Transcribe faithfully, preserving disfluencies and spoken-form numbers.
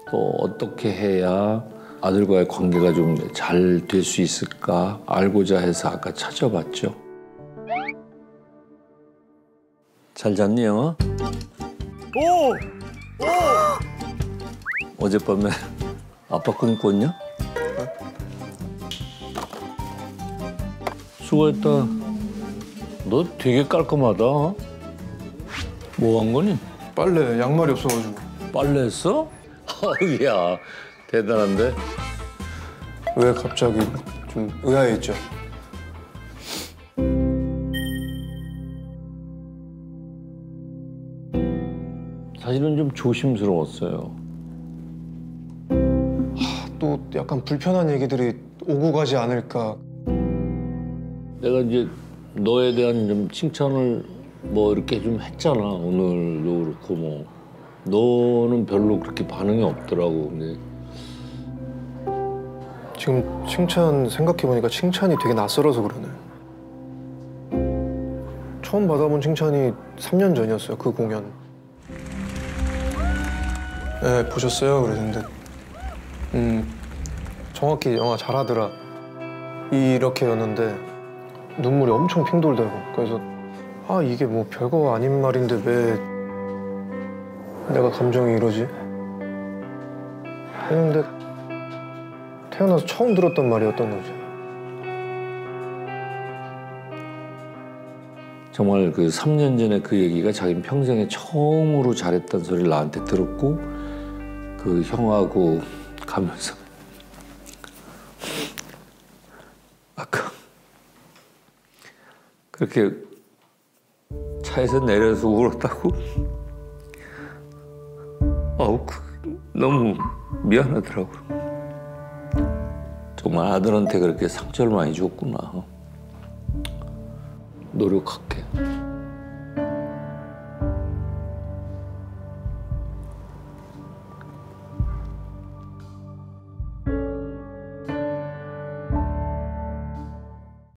또 어떻게 해야 아들과의 관계가 좀 잘 될 수 있을까 알고자 해서 아까 찾아봤죠. 잘 잤니, 영아? 오! 오! 어젯밤에 아빠 꿈 꿨냐? 수고했다. 너 되게 깔끔하다. 뭐 한 거니? 빨래 양말이 없어가지고. 빨래했어? 야, 대단한데? 왜 갑자기 좀 의아해했죠? 사실은 좀 조심스러웠어요. 또 약간 불편한 얘기들이 오고 가지 않을까. 내가 이제 너에 대한 좀 칭찬을 뭐 이렇게 좀 했잖아. 오늘도 그렇고 뭐. 너는 별로 그렇게 반응이 없더라고. 근데 지금 칭찬 생각해보니까 칭찬이 되게 낯설어서 그러네. 처음 받아본 칭찬이 삼 년 전이었어요, 그 공연. 네, 보셨어요? 그랬는데 음, 정확히 영화 잘하더라 이렇게였는데 눈물이 엄청 핑 돌더라고. 그래서 아, 이게 뭐 별거 아닌 말인데 왜 내가 감정이 이러지? 했는데 태어나서 처음 들었던 말이었던 거지. 정말 그 삼 년 전에 그 얘기가 자기 평생에 처음으로 잘했다는 소리를 나한테 들었고 그 형하고 가면서 아까 그렇게 차에서 내려서 울었다고? 아우, 너무 미안하더라고. 정말 아들한테 그렇게 상처를 많이 줬구나. 노력할게.